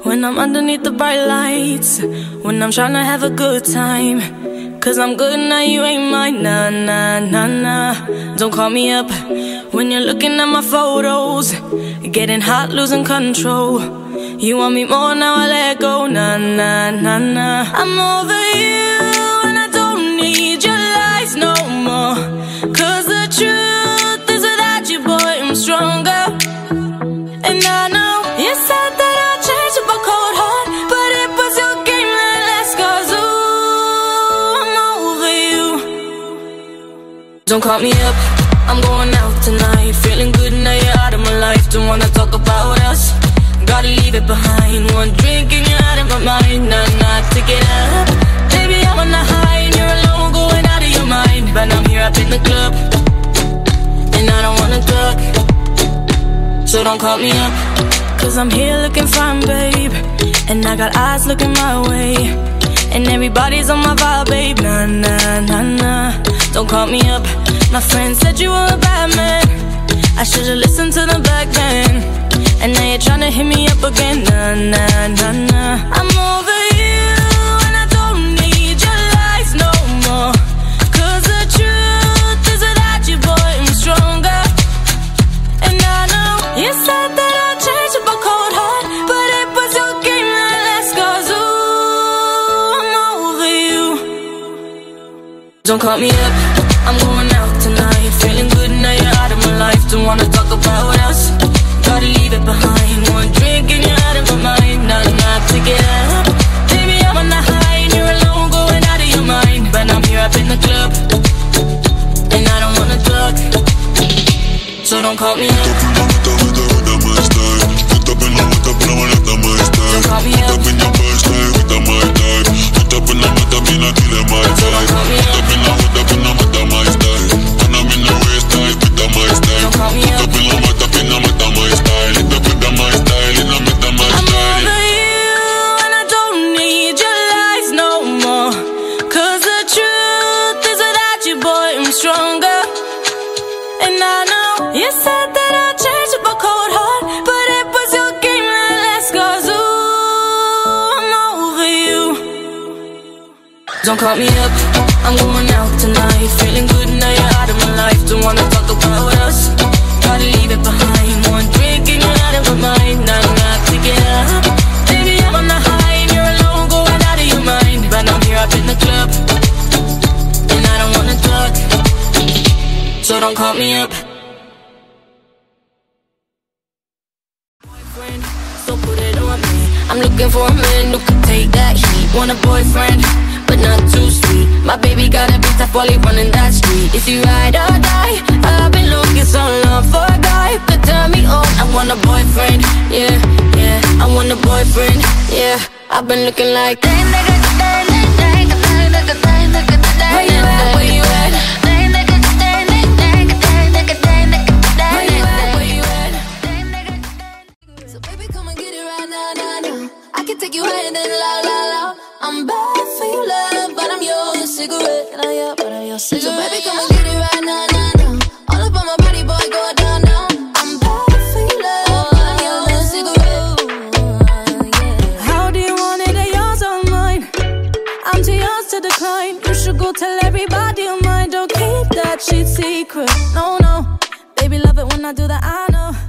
when I'm underneath the bright lights, when I'm tryna have a good time. Cause I'm good now, you ain't mine. Nah, nah, nah, nah. Don't call me up when you're looking at my photos, getting hot, losing control. You want me more, now I let go. Nah, nah, nah, nah. I'm over you and I don't need your lies no more. Cause the truth is without you, boy, I'm stronger. And I know you said that I'd change up a cold heart, but it was your game that last. Cause ooh, I'm over you. Don't call me up, I'm going out tonight. Feeling good now you're out of my life. Don't wanna talk about us, gotta leave it behind. One drink and you're out of my mind. Nah, nah, take it up. Baby, I'm on the high and you're alone, going out of your mind. But I'm here up in the club and I don't wanna talk, so don't call me up. Cause I'm here looking fine, babe, and I got eyes looking my way, and everybody's on my vibe, babe. Nah, nah, nah, nah. Don't call me up. My friend said you were a bad man, I should've listened to them back then. And now you're tryna hit me up again. Nah, nah, nah, nah. I'm over you and I don't need your lies no more. Cause the truth is without you, boy, I'm stronger. And I know you said that I'd change up a cold heart, but it was your game that last. Cause ooh, I'm over you. Don't call me up, I'm going out tonight. Feeling good now you're out of my life. Don't wanna talk about us, gotta leave it behind. One drink and you're out of my mind. Nah, nah, take it up. Baby, I'm on the high and you're alone, going out of your mind. But I'm here up in the club and I don't wanna talk, so don't call me up. Don't call me up. Don't call me up, I'm going out tonight. Feeling good now you're out of my life. Don't wanna talk about us, gotta leave it behind. One drink and you're out of my mind. Nah, nah, take it up. Baby, I'm on the high and you're alone, going out of your mind. But I'm here up in the club and I don't wanna talk, so don't call me up. So put it on me, I'm looking for a man who can take that heat. Want a boyfriend, but not too sweet. My baby got a big tough while he running that street. Is he ride or die? I've been looking so long for a guy who could turn me on. I want a boyfriend, yeah, yeah. I want a boyfriend, yeah. I've been looking like where you at, where you at? So baby, come and get it right now, now, now. I can take you higher than la la la. I'm bad for your love, but I'm your cigarette. And I'm your cigarette. So baby, come and get it right now, now, now. All up on my body, boy, go down, down. I'm bad for your love, but I'm your cigarette. Yeah. How do you want it? Are yours or mine? I'm too yours to decline. You should go tell everybody of mine. Don't keep that shit secret. No, no. Baby, love it when I do that, I know.